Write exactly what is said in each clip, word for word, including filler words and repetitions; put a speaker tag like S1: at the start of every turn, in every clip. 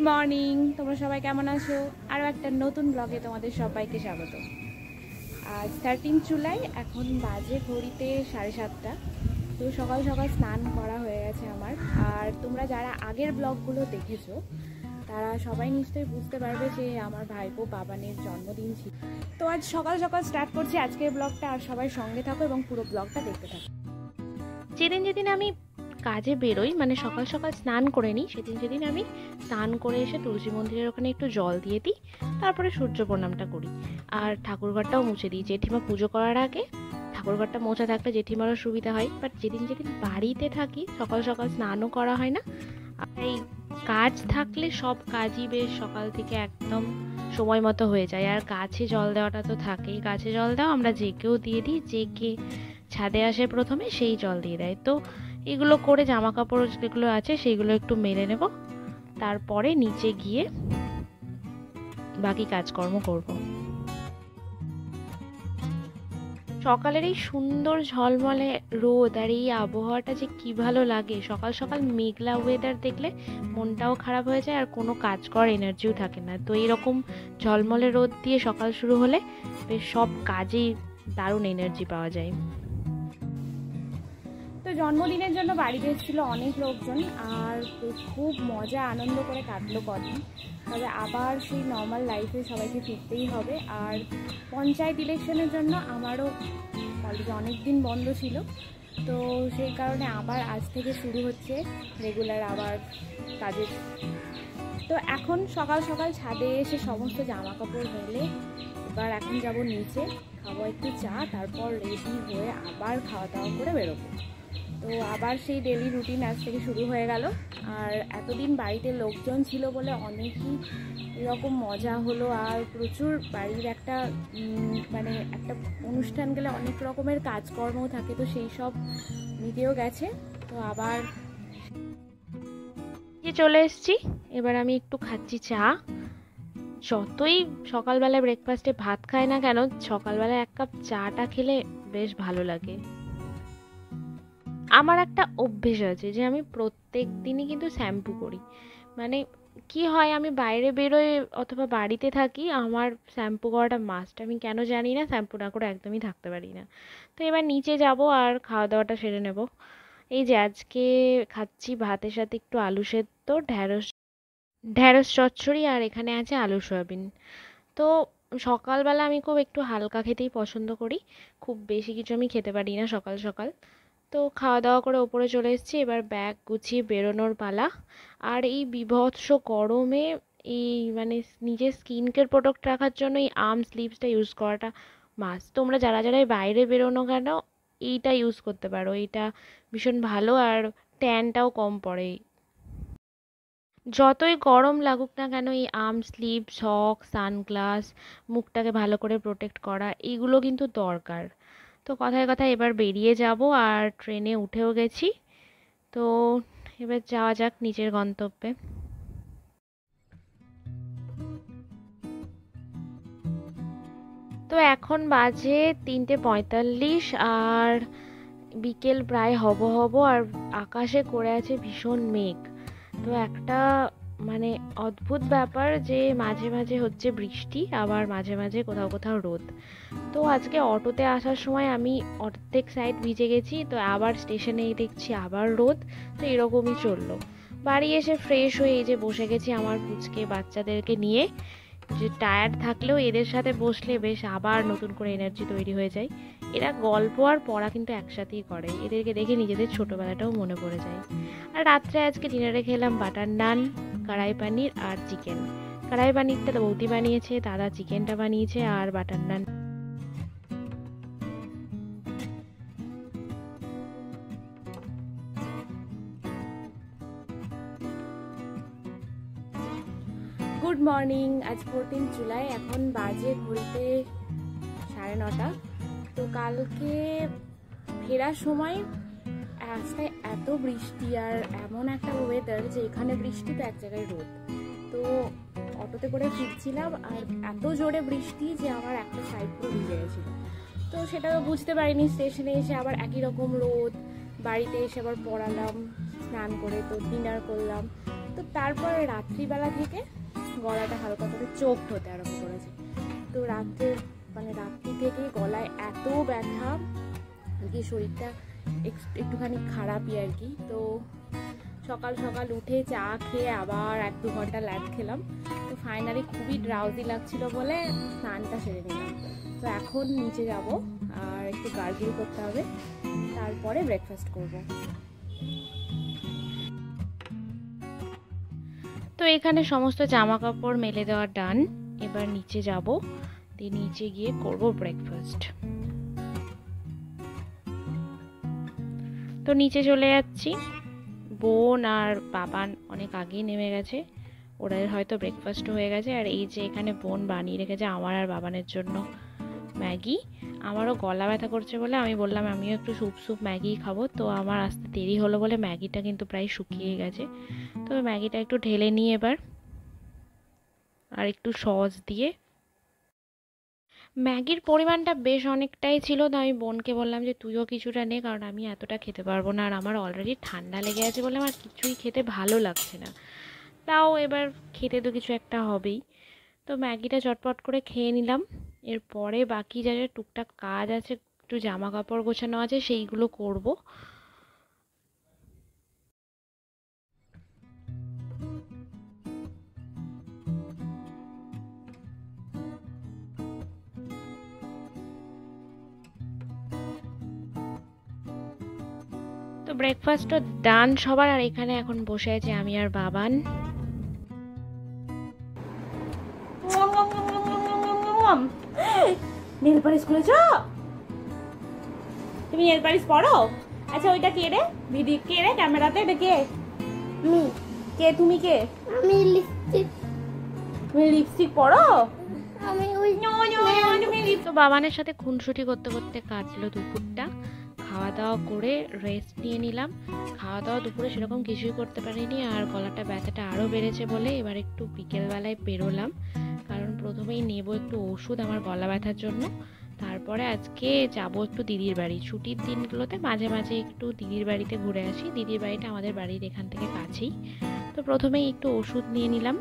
S1: Morning, তোমরা সবাই কেমন আছো? আরও একটা নতুন ব্লগে তোমাদের সবাইকে স্বাগত। আজ থার্টিন জুলাই, এখন বাজে ঘড়িতে সাড়ে সাতটা। তো সকাল সকাল স্নান করা হয়ে গেছে আমার। আর তোমরা যারা আগের ব্লগগুলো দেখেছো তারা সবাই নিশ্চয়ই বুঝতে পারবে যে আমার ভাইপো বাবানের জন্মদিন ছিল। তো আজ সকাল সকাল স্টার্ট করছি আজকের ব্লগটা। আর সবাই সঙ্গে থাকো এবং পুরো ব্লগটা দেখতে থাকো। যেদিন যেদিন আমি কাজে বেরোই, মানে সকাল সকাল স্নান করে নিই, সেদিন সেদিন আমি স্নান করে এসে তুলসী মন্দিরের ওখানে একটু জল দিয়ে দিই, তারপরে সূর্য প্রণামটা করি। আর ঠাকুরঘরটাও মুছে দিই। জেঠিমা পুজো করার আগে ঠাকুরঘরটা মোছা থাকলে জেঠিমারও সুবিধা হয়। বাট যেদিন যেদিন বাড়িতে থাকি সকাল সকাল স্নানও করা হয় না। এই কাজ থাকলে সব কাজই বেশ সকাল থেকে একদম সময় মতো হয়ে যায়। আর গাছে জল দেওয়াটা তো থাকেই। গাছে জল দেওয়া আমরা যে কেউ দিয়ে দিই, যে কে ছাদে আসে প্রথমে সেই জল দিয়ে দেয়। তো এগুলো করে জামা কাপড় যেগুলো আছে সেইগুলো একটু মেলে নেব, তারপরে নিচে গিয়ে বাকি কাজকর্ম করব। সকালের এই সুন্দর ঝলমলে রোদ আর এই আবহাওয়াটা যে কি ভালো লাগে। সকাল সকাল মেঘলা ওয়েদার দেখলে মনটাও খারাপ হয়ে যায় আর কোনো কাজ করার এনার্জিও থাকে না। তো এইরকম ঝলমলে রোদ দিয়ে সকাল শুরু হলে বেশ সব কাজেই দারুণ এনার্জি পাওয়া যায়। তো জন্মদিনের জন্য বাড়িতে এসেছিলো অনেক লোকজন, আর খুব মজা আনন্দ করে কাটলো কদিন। তবে আবার সেই নর্মাল লাইফে সবাইকে ফিরতেই হবে। আর পঞ্চায়েত ইলেকশনের জন্য আমারও কলেজে অনেক দিন বন্ধ ছিল, তো সেই কারণে আবার আজ থেকে শুরু হচ্ছে রেগুলার আবার কাজের। তো এখন সকাল সকাল ছাদে এসে সমস্ত জামা কাপড় মেলে এবার এখন যাব নিচে, খাবো একটু চা, তারপর রেডি হয়ে আবার খাওয়া দাওয়া করে বেরোবো। তো আবার সেই ডেলি রুটিন আজ থেকে শুরু হয়ে গেল। আর এতদিন বাড়িতে লোকজন ছিল বলে অনেকই এরকম মজা হলো। আর প্রচুর বাড়ির একটা মানে একটা অনুষ্ঠান গেলে অনেক রকমের কাজকর্মও থাকে, তো সেই সব মিটেও গেছে। তো আবার চলে এসেছি। এবার আমি একটু খাচ্ছি চা। যতই সকালবেলায় ব্রেকফাস্টে ভাত খায় না কেন, সকালবেলায় এক কাপ চাটা খেলে বেশ ভালো লাগে। আমার একটা অভ্যেস আছে যে আমি প্রত্যেক দিনই কিন্তু শ্যাম্পু করি। মানে কি হয়, আমি বাইরে বেরোই অথবা বাড়িতে থাকি, আমার শ্যাম্পু করাটা মাস্ট। আমি কেন জানি না, শ্যাম্পু না করে একদমই থাকতে পারি না। তো এবার নিচে যাব আর খাওয়া দাওয়াটা সেরে নেব। এই যে আজকে খাচ্ছি ভাতের সাথে একটু আলু সেদ্ধ, ঢ্যাঁড়স ঢ্যাঁড়স চচ্চড়ি, আর এখানে আছে আলু সয়াবিন। তো সকালবেলা আমি খুব একটু হালকা খেতেই পছন্দ করি, খুব বেশি কিছু আমি খেতে পারি না সকাল সকাল। তো খাওয়া দাওয়া করে ওপরে চলে এসেছি, এবার ব্যাগ গুছিয়ে বেরোনোর পালা। আর এই বীভৎস গরমে এই মানে নিজের স্কিন কেয়ার প্রোডাক্ট রাখার জন্য এই আর্ম স্লিভসটা ইউজ করাটা মাস্ট। তোমরা যারা যারা বাইরে বেরোনো কেন এইটা ইউজ করতে পারো, এইটা ভীষণ ভালো আর ট্যানটাও কম পড়ে। যতই গরম লাগুক না কেন এই আর্ম স্লিভ, সক, সানগ্লাস, মুখটাকে ভালো করে প্রোটেক্ট করা, এইগুলো কিন্তু দরকার। তো কথায় কথায় এবার বেরিয়ে যাব, আর ট্রেনে উঠেও গেছি। তো এবার যাওয়া যাক নিচের গন্তব্যে। তো এখন বাজে তিনটে পঁয়তাল্লিশ, আর বিকেল প্রায় হব হব আর আকাশে করে আছে ভীষণ মেঘ। তো একটা মানে অদ্ভুত ব্যাপার যে মাঝে মাঝে হচ্ছে বৃষ্টি, আবার মাঝে মাঝে কোথাও কোথাও রোদ। তো আজকে অটোতে আসার সময় আমি অর্ধেক সাইড ভিজে গেছি, তো আবার স্টেশনে দেখছি আবার রোদ। তো এরকমই চললো। বাড়ি এসে ফ্রেশ হয়ে এই যে বসে গেছি আমার পুচকে বাচ্চাদেরকে নিয়ে। যে টায়ার্ড থাকলেও এদের সাথে বসলে বেশ আবার নতুন করে এনার্জি তৈরি হয়ে যায়। এরা গল্প আর পড়া কিন্তু একসাথেই করে, এদেরকে দেখে নিজেদের ছোটোবেলাটাও মনে পড়ে যায়। আর রাত্রে আজকে ডিনারে খেলাম বাটার নান, কড়াই পানির আর চিকেন। কড়াই পানিরটা বৌদি বানিয়েছে, দাদা চিকেনটা বানিয়েছে, আর বাটার নান। গুড মর্নিং, আজ ফোরটিন জুলাই, এখন বাজে ঘড়িতে সাড়ে নটা। তো কালকে ফেরার সময় রাস্তায় এত বৃষ্টি আর এমন একটা ওয়েদার যে এখানে বৃষ্টি তো এক জায়গায় রোদ। তো অটোতে করে ফিরছিলাম আর এত জোরে বৃষ্টি যে আমার একটা সাইড পুরো ভিজে গেছিলো। তো সেটা তো বুঝতে পারিনি, স্টেশনে এসে আবার একই রকম রোদ, বাড়িতে এসে আবার পড়ালাম স্নান করে, তো ডিনার করলাম। তো তারপরে রাত্রিবেলা থেকে গলাটা হালকা করে চোখ হতে আরম্ভ করেছে। তো রাত্রে মানে রাত্রি থেকে গলায় এত ব্যথা আর কি, শরীরটা একটুখানি খারাপই আর কি। তো সকাল সকাল উঠে চা খেয়ে আবার এক দু ঘন্টা ল্যাব খেলাম। তো ফাইনালি খুবই ড্রাউজি লাগছিল বলে স্নানটা সেরে নিলাম। তো এখন নিচে যাব আর একটু গার্গিল করতে হবে, তারপরে ব্রেকফাস্ট করব। তো এখানে সমস্ত জামা কাপড় মেলে দেওয়া ডান। এবার নিচে যাব, দিয়ে নিচে গিয়ে করব ব্রেকফাস্ট। তো নিচে চলে যাচ্ছি, বোন আর বাবান অনেক আগেই নেমে গেছে, ওরা হয়তো ব্রেকফাস্ট হয়ে গেছে। আর এই যে এখানে বোন বানিয়ে রেখেছে আমার আর বাবানের জন্য ম্যাগি। আমারও গলা ব্যথা করছে বলে আমি বললাম আমিও একটু স্যুপ স্যুপ ম্যাগি খাবো। তো আমার আসতে দেরি হলো বলে ম্যাগিটা কিন্তু প্রায় শুকিয়ে গেছে। তো ম্যাগিটা একটু ঢেলে নিই এবার, আর একটু সস দিয়ে। ম্যাগির পরিমাণটা বেশ অনেকটাই ছিল, তো আমি বোনকে বললাম যে তুইও কিছুটা নে, কারণ আমি এতটা খেতে পারবো না, আর আমার অলরেডি ঠান্ডা লেগে আছে বলে আমার কিছুই খেতে ভালো লাগছে না। তাও এবার খেতে তো কিছু একটা হবেই। তো ম্যাগিটা চটপট করে খেয়ে নিলাম। এরপরে বাকি যা যা টুকটাক কাজ আছে, একটু জামা কাপড় গোছানো আছে, সেইগুলো করব। তো ব্রেকফাস্টও ডান সবার, আর এখানে এখন বসে আছে আমি আর বাবান। নেল পালিশ করেছো তুমি? নেল পালিশ পরো? আচ্ছা ওইটা কে রে ভিডিও, কে রে ক্যামেরাতে? এটা কে? আমি। কে তুমি? কে?
S2: আমি লিপস্টিক।
S1: তুমি লিপস্টিক পরো?
S2: আমি ওই
S1: তো বাবানের সাথে খুনসুটি করতে করতে কাটলো দুপুরটা। খাওয়া দাওয়া করে রেস্ট নিয়ে নিলাম। খাওয়া দাওয়া দুপুরে সেরকম কিছুই করতে পারিনি, আর গলাটা ব্যথাটা আরও বেড়েছে বলে এবার একটু বিকেলবেলায় বেরোলাম, কারণ প্রথমেই নেব একটু ওষুধ আমার গলা ব্যথার জন্য। তারপরে আজকে যাব একটু দিদির বাড়ি। ছুটির দিনগুলোতে মাঝে মাঝে একটু দিদির বাড়িতে ঘুরে আসি। দিদির বাড়িটা আমাদের বাড়ির এখান থেকে কাছেই। তো প্রথমেই একটু ওষুধ নিয়ে নিলাম।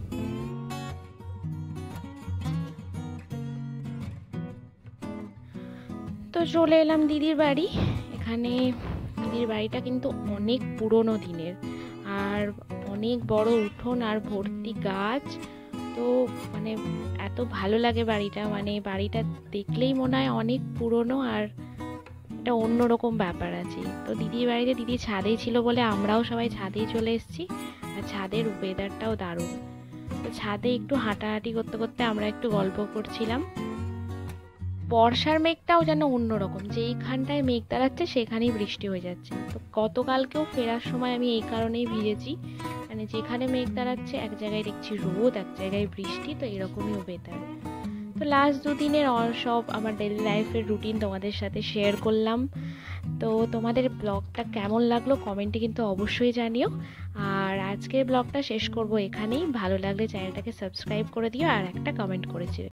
S1: তো চলে এলাম দিদির বাড়ি। এখানে দিদির বাড়িটা কিন্তু অনেক পুরনো দিনের, আর অনেক বড় উঠোন আর ভর্তি গাছ। তো মানে এত ভালো লাগে বাড়িটা, মানে বাড়িটা দেখলেই মনে হয় অনেক পুরনো, আর একটা অন্যরকম ব্যাপার আছে। তো দিদির বাড়িতে দিদি ছাদেই ছিল বলে আমরাও সবাই ছাদেই চলে এসেছি, আর ছাদের ওয়েদারটাও দারুণ। তো ছাদে একটু হাঁটাহাঁটি করতে করতে আমরা একটু গল্প করছিলাম। বর্ষার মেঘটাও যেন অন্যরকম, যেইখানটায় মেঘ দাঁড়াচ্ছে সেখানেই বৃষ্টি হয়ে যাচ্ছে। তো গতকালকেও ফেরার সময় আমি এই কারণেই ভিজেছি, মানে যেখানে মেঘ দাঁড়াচ্ছে এক জায়গায় দেখছি রোদ, এক জায়গায় বৃষ্টি। তো এরকমই ওয়েদার। তো লাস্ট দুদিনের সব আমার ডেলি লাইফের রুটিন তোমাদের সাথে শেয়ার করলাম। তো তোমাদের ব্লগটা কেমন লাগলো কমেন্টে কিন্তু অবশ্যই জানিও। আর আজকের ব্লগটা শেষ করব এখানেই। ভালো লাগলে চ্যানেলটাকে সাবস্ক্রাইব করে দিও আর একটা কমেন্ট করেছি।